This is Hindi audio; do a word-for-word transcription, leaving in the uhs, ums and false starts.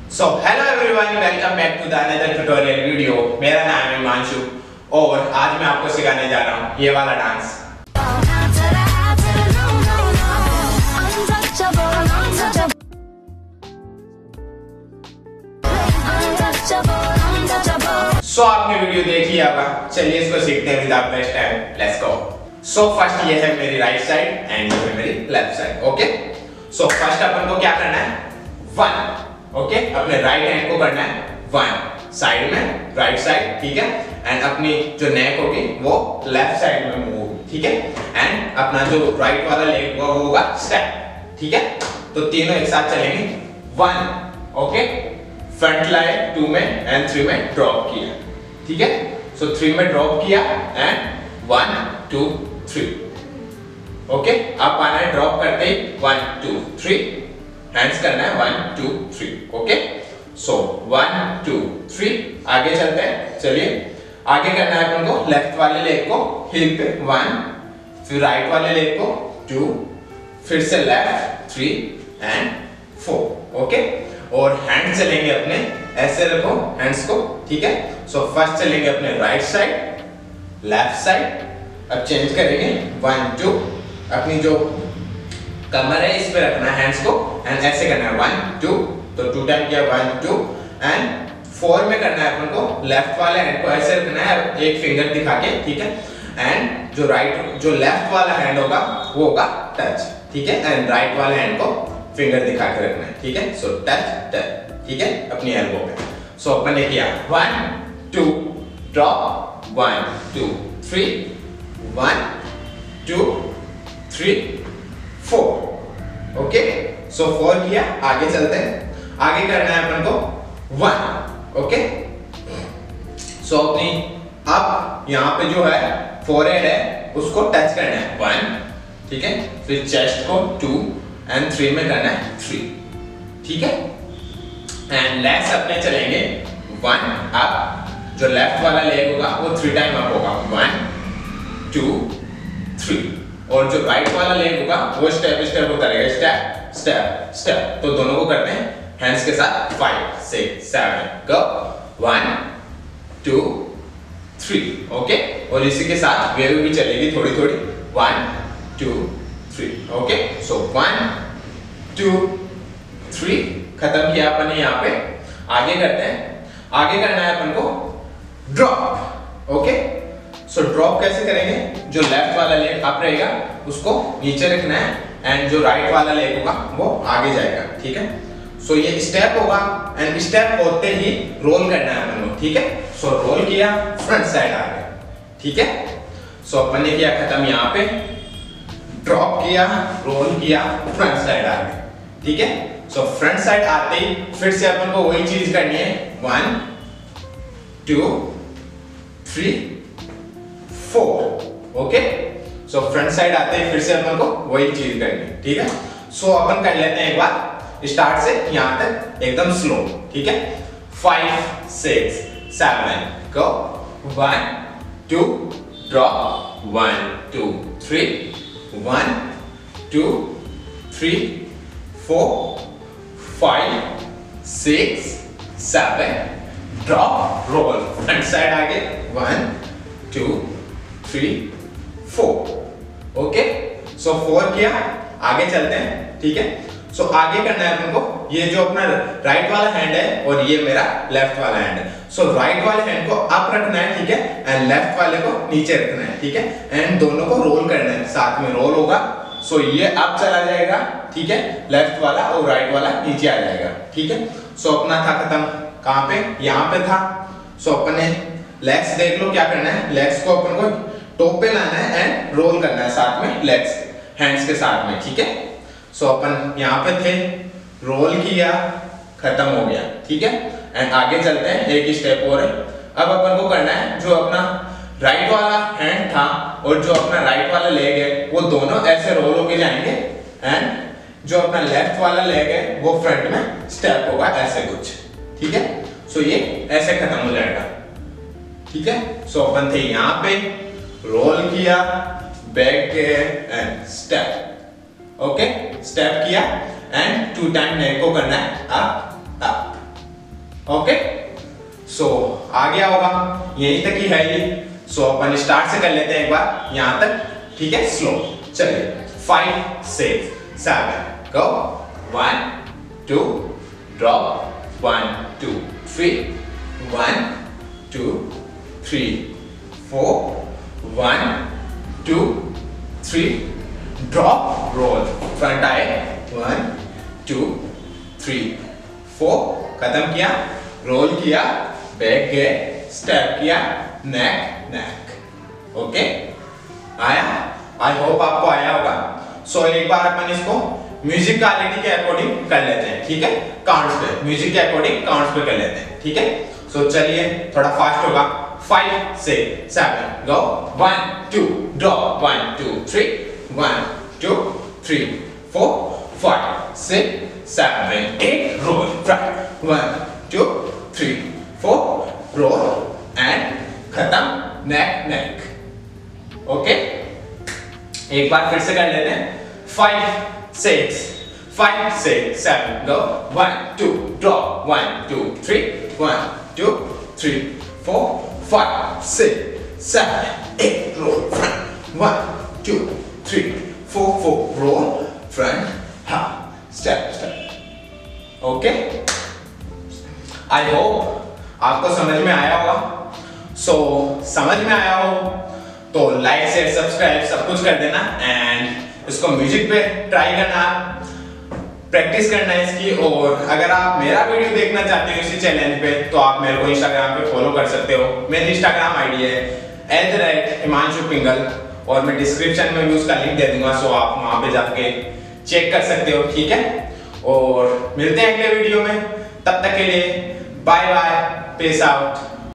So hello everyone, welcome back to the another tutorial video. मेरा नाम है हिमांशु और आज मैं आपको सिखाने जा रहा हूँ ये वाला डांस। सो so, आपने वीडियो देख लिया होगा, चलिए इसको सीखते हैं without waste time. Let's go. So first ये है मेरी राइट साइड एंड ये है मेरी left side. Okay, so first अपन को क्या करना है, वन। Okay okay? अपने राइट हैंड को करना है वन साइड में, राइट साइड, ठीक है। एंड अपनी जो नेक होगी वो लेफ्ट साइड में मूव, ठीक है। एंड अपना जो राइट वाला लेग वो होगा स्टेप, ठीक है। तो तीनों एक साथ चलेंगे, one. Okay, front line two में एंड थ्री में ड्रॉप किया, ठीक है। सो थ्री में ड्रॉप किया and one two three. Okay, अब आना है ड्रॉप करते ही वन टू थ्री, हैंड्स करना है one two three. Okay, so one two three. आगे चलते हैं, चलिए। आगे करना है अपन को लेफ्ट वाले लेग को हिल पे वन, फिर राइट वाले लेग को टू, फिर से left three and four. Okay, और हैंड चलेंगे अपने ऐसे, रखो हैंड्स को, ठीक है। सो फर्स्ट चलेंगे अपने राइट साइड, लेफ्ट साइड। अब चेंज करेंगे वन टू, अपनी जो कमर है इस पे रखना है हैंड्स को एंड ऐसे करना है वन टू, तो टू टाइम किया वन टू। एंड फोर में करना है अपन को लेफ्ट वाले हैंड को ऐसे रखना है एक फिंगर दिखा के, ठीक है। एंड जो राइट जो लेफ्ट वाला हैंड होगा वो होगा टच, ठीक है। एंड राइट वाले हैंड को फिंगर दिखा के रखना है, ठीक है। सो टच टच, ठीक है, अपनी एल्बो पे। सो अपन ने किया one two drop, one two three, one two three four. Okay, so four किया। आगे चलते हैं, आगे करना है अपन को वन। ओके, सो अपनी अब यहाँ पे जो है फोरहेड है उसको टच करना है वन, ठीक है। फिर चेस्ट को टू एंड थ्री में करना है थ्री, ठीक है। एंड लेग्स अपने चलेंगे वन अप, जो लेफ्ट वाला लेग होगा वो थ्री टाइम अप होगा, वन टू थ्री। और जो राइट वाला लेग होगा वो स्टेप स्टेप होता रहेगा, स्टेप स्टेप स्टेप। तो दोनों को करते हैं हैंड्स के साथ, five six seven go, one two three. Okay, और इसी के साथ वेव भी चलेगी थोड़ी थोड़ी, one two three. Okay, so one two three, खत्म किया अपन ने यहाँ पे। आगे करते हैं, आगे करना है अपन को ड्रॉप। ओके, सो ड्रॉप कैसे करेंगे, जो लेफ्ट वाला लेग अप रहेगा उसको नीचे रखना है एंड जो राइट वाला लेग होगा वो आगे जाएगा, ठीक है। सो ये स्टेप होगा एंड स्टेप होते ही रोल करना है अपन को, ठीक है। सो रोल किया, फ्रंट साइड आ गया, ठीक है। सो अपन ने किया खत्म यहाँ पे, ड्रॉप किया, रोल किया, फ्रंट साइड आ गया, ठीक है। सो फ्रंट साइड आते ही फिर से अपन को वही चीज करनी है, one two three four. Okay, so front side आते ही फिर से अपन को वही चीज करनी है, ठीक है। सो so, अपन कर लेते हैं एक बार स्टार्ट से यहां तक एकदम स्लो, ठीक है। Five six seven go, one two drop, one two three, one two three four five six seven drop, roll, front side आगे, one two three four. Okay, so four किया। आगे चलते हैं, ठीक है। सो so, आगे करना है अपन को, ये जो अपना राइट वाला हैंड है और ये मेरा लेफ्ट वाला हैंड है। सो so, राइट वाले हैंड को अप रखना है, ठीक है, एंड लेफ्ट वाले को नीचे रखना है, ठीक है। एंड दोनों को रोल करना है, साथ में रोल होगा। सो so, ये अप चला जाएगा, ठीक है, लेफ्ट वाला, और राइट वाला नीचे आ जाएगा, ठीक है। सो so, अपना था खत्म, कहाँ पे, यहाँ पे था। सो so, अपन ने लेग्स देख लो क्या करना है, लेग्स को अपन को टॉप पे लाना है एंड रोल करना है साथ में लेग्स हैंड्स के साथ में, ठीक है। सो so, अपन यहाँ पे थे, रोल किया, खत्म हो गया, ठीक है। एंड आगे चलते हैं, एक स्टेप और है। अब अपन को करना है जो अपना राइट वाला हैंड था और जो अपना राइट वाला लेग है वो दोनों ऐसे रोल होके जाएंगे एंड जो अपना लेफ्ट वाला लेग है वो फ्रंट में स्टेप होगा ऐसे कुछ, ठीक है। सो so, ये ऐसे खत्म हो जाएगा, ठीक है। सो so, अपन थे यहाँ पे, रोल किया, back and step, okay, step किया एंड टू टाइम नेक को करना है अप अप, ओके, सो आ गया होगा, यहीं तक ही है ये। सो अपन स्टार्ट से कर लेते हैं एक बार यहां तक, ठीक है, स्लो। चलिए, five six seven go, one two drop, one two three, one two three four, one two three drop, roll, front आए, वन टू थ्री फोर, खत्म किया, रोल किया, बैक गए, स्टेप किया, नेक नेक। ओके, आया? आई होप आपको आया होगा। सो so, एक बार अपन इसको म्यूजिक क्वालिटी के अकॉर्डिंग कर लेते हैं, ठीक है, काउंट्स पे, म्यूजिक के अकॉर्डिंग काउंट्स पे कर लेते हैं, ठीक है। सो so, चलिए थोड़ा फास्ट होगा, five six seven go, one two drop, one two three, one two three four, five six seven eight, roll, front, one two three four, roll and खत्म, नेक नेक। ओके, एक बार फिर से कर लेते हैं, five six five six seven go, one two drop, one two three, one two three four, five six seven eight, roll, front, one two three four four, roll, front, हा, step step. Okay, I hope आपको समझ में आया होगा। सो so, समझ में आया हो तो लाइक शेयर सब्सक्राइब सब कुछ कर देना, एंड इसको म्यूजिक पे ट्राई करना, प्रैक्टिस करना इसकी। और अगर आप मेरा वीडियो देखना चाहते हो इसी चैनल पे तो आप मेरे को इंस्टाग्राम पे फॉलो कर सकते हो। मेरी इंस्टाग्राम आईडी है at the rate Himanshu Pingal, और मैं डिस्क्रिप्शन में भी उसका लिंक दे दूंगा, सो आप वहां पे जाके चेक कर सकते हो, ठीक है। और मिलते हैं अगले वीडियो में, तब तक के लिए बाय बाय, पीस आउट।